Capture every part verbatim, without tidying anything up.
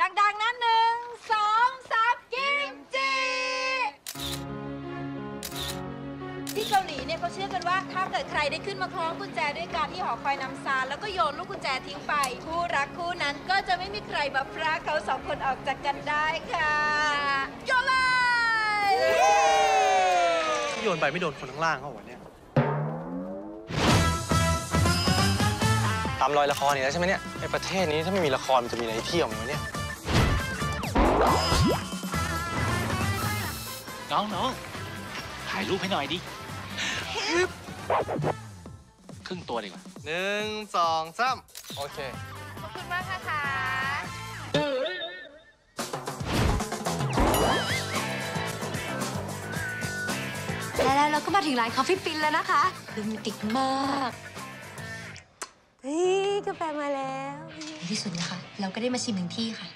ดังๆนะหนึ่งสองสามกิมจิที่เกาหลีเนี่ยเขาเชื่อกันว่าถ้าเกิดใครได้ขึ้นมาคล้องกุญแจด้วยการที่หอคอยนำซานแล้วก็โยนลูกกุญแจทิ้งไปคู่รักคู่นั้นก็จะไม่มีใครมาพรากเขาสองคนออกจากกันได้ค่ะโยนเลยโยนไปไม่โดนคนข้างล่างเขาวันนี้ตามรอยละครนี่แล้วใช่ไหมเนี่ยในประเทศนี้ถ้าไม่มีละครมันจะมีอะไรเที่ยวมั้ยเนี่ยน้องน้องถ่ายรูปให้หน่อยดิครึ่งตัวดีกว่าหนึ่งสองสามโอเคขอบคุณมากนะคะแล้วเราก็มาถึงร้านคอฟฟี่ฟินแล้วนะคะโรแมนติกมากเฮ้ยกาแฟมาแล้วในที่สุดนะคะเราก็ได้มาชิมถึงที่ค่ะ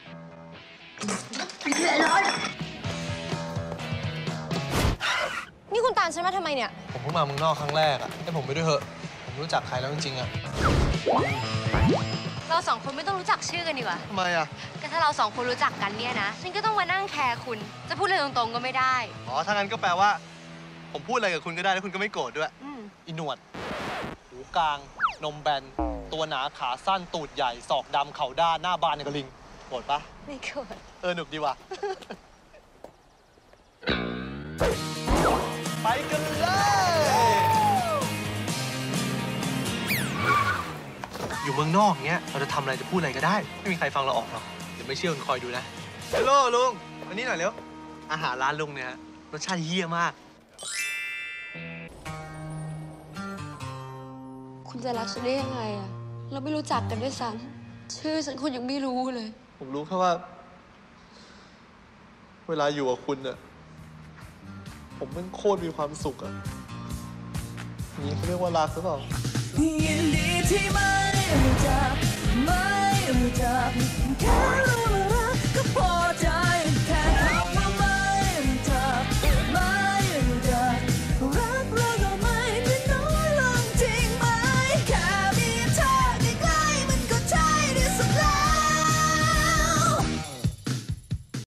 นี่คุณตามฉันมาทำไมเนี่ยผมเพิ่งมาเมืองนอกครั้งแรกอะให้ผมไปด้วยเถอะผมรู้จักใครแล้วจริงๆอะเราสองคนไม่ต้องรู้จักชื่อกันดีกว่าทำไมอะก็ถ้าเราสองคนรู้จักกันเนี่ยนะฉันก็ต้องมานั่งแคร์คุณจะพูดอะไรตรงๆก็ไม่ได้อ๋อถ้างั้นก็แปลว่าผมพูดอะไรกับคุณก็ได้แล้วคุณก็ไม่โกรธด้วยอีหนวดหูกลางนมแบนตัวหนาขาสั้นตูดใหญ่ศอกดำเข่าด้านหน้าบานอย่างกับลิงโกรธปะไม่โกรธเออหนุกดีว่ะไปกันเลยอยู่เมืองนอกเงี้ยเราจะทำอะไรจะพูดอะไรก็ได้ไม่มีใครฟังเราออกหรอกเดี๋ยวไม่เชื่อคุณคอยดูนะฮัลโหลลุงวันนี้หน่อยเร็วอาหารร้านลุงเนี่ยรสชาติเยี่ยมากคุณจะรักฉันได้ยังไงอะเราไม่รู้จักกันด้วยซ้ำชื่อฉันคุณยังไม่รู้เลยผมรู้แค่ว่าเวลาอยู่กับคุณอะผมมันโคตรมีความสุขอะนี่เขาเรียกว่ารักหรือเปล่ายินดีที่ไม่รู้จักไม่รู้จัก